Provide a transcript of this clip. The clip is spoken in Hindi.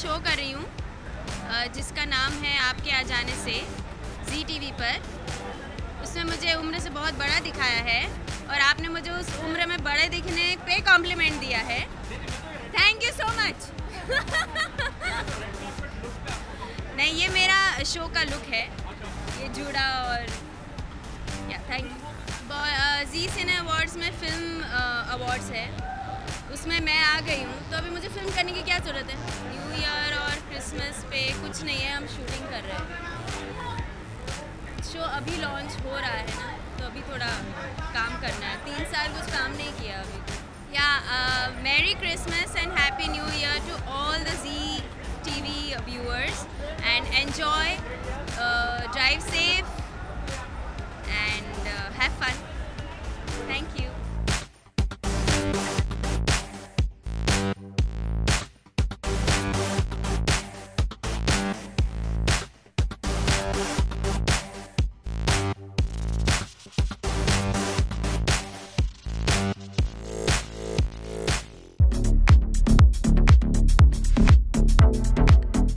शो कर रही हूँ जिसका नाम है आपके आ जाने से, जी टीवी पर। उसमें मुझे उम्र से बहुत बड़ा दिखाया है और आपने मुझे उस उम्र में बड़े दिखने पे कॉम्प्लीमेंट दिया है। Thank you so much. नहीं, ये मेरा शो का लुक है, ये जूड़ा और या thank you. Zee cine awards में फिल्म अवार्ड्स है, उसमें मैं आ गई हूँ, तो अभी मुझे फिल्म करने की क्या ज़रूरत है। न्यू ईयर और क्रिसमस पे कुछ नहीं है, हम शूटिंग कर रहे हैं। शो अभी लॉन्च हो रहा है ना, तो अभी थोड़ा काम करना है। 3 साल कुछ काम नहीं किया अभी। या merry Christmas and happy new year to all the Zee TV viewers and enjoy, drive safe.